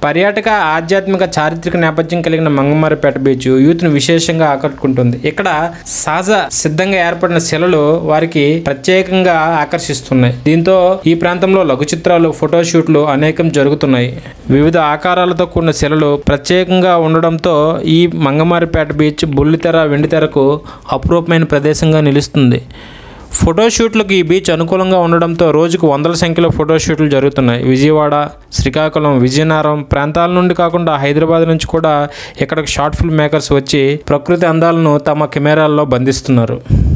పర్యాటక ఆధ్యాత్మిక చారిత్రక నేపథ్యం కలిగిన మంగమారిపేట బీచ్ యూత్ను విశేషంగా ఆకట్టుకుంటుంది. ఇక్కడ సహజ సిద్ధంగా ఏర్పడిన శిలలు వారికి ప్రత్యేకంగా ఆకర్షిస్తున్నాయి. దీంతో ఈ ప్రాంతంలో లఘు చిత్రాలు, ఫోటోషూట్లు అనేకం జరుగుతున్నాయి. వివిధ ఆకారాలతో కూడిన శిలలు ప్రత్యేకంగా ఉండడంతో ఈ మంగమారిపేట బీచ్ బుల్లితెర, వెండితెరకు అపురూపమైన ప్రదేశంగా నిలుస్తుంది. ఫోటోషూట్లకు ఈ బీచ్ అనుకూలంగా ఉండడంతో రోజుకు వందల సంఖ్యలో ఫోటోషూట్లు జరుగుతున్నాయి. విజయవాడ, శ్రీకాకుళం, విజయనగరం ప్రాంతాల నుండి కాకుండా హైదరాబాద్ నుంచి కూడా ఇక్కడికి షార్ట్ ఫిల్మ్ మేకర్స్ వచ్చి ప్రకృతి అందాలను తమ కెమెరాల్లో బంధిస్తున్నారు.